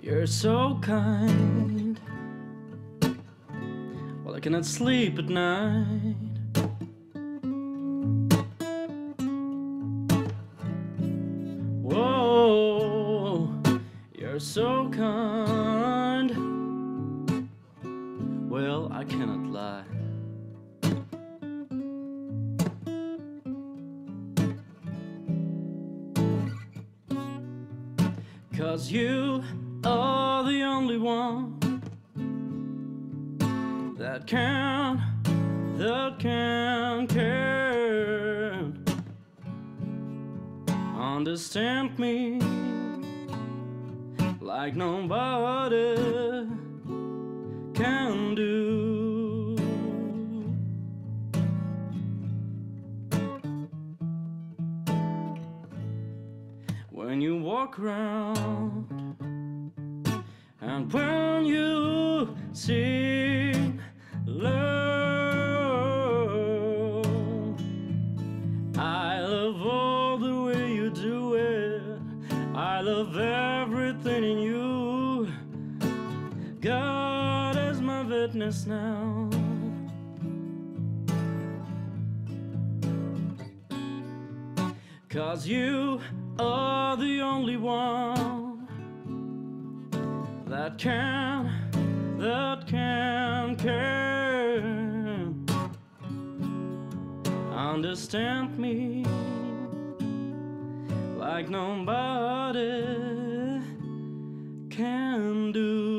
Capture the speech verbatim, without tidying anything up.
You're so kind. Well, I cannot sleep at night. Whoa, you're so kind. Well, I cannot lie. Cause you are the only one that can, that can, can understand me like nobody can do. When you walk around and when you sing low, I love all the way you do it. I love everything in you. God is my witness now. Cause you are the only one that can, that can, can understand me like nobody can do.